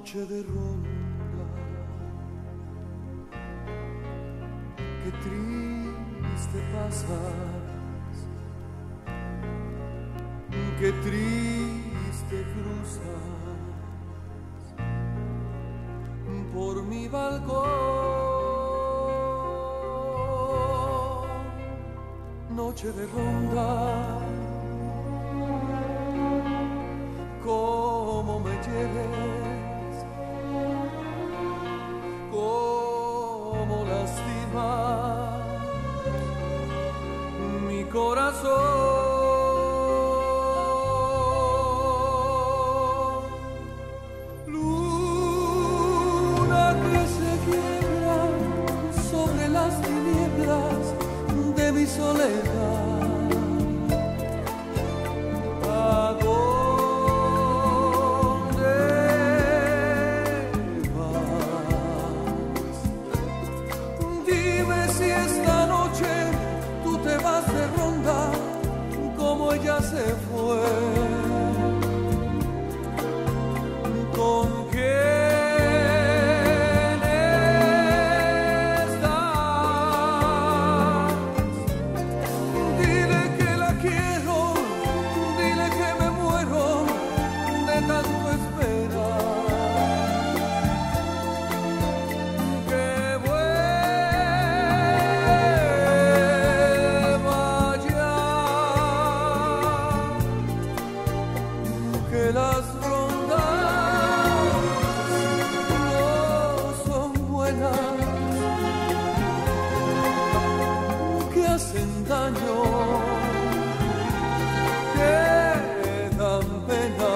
noche de ronda, qué triste pasas, qué triste cruzas por mi balcón, noche de ronda. Cómo me hieres, cómo lastimas mi corazón. Luna que se quiebra sobre las tinieblas de mi soledad. Ella se fue, ¿con quién estás? Dile que la quiero, dile que me muero de tanto esperar. Que las rondas no son buenas, que hacen daño, que dan pena.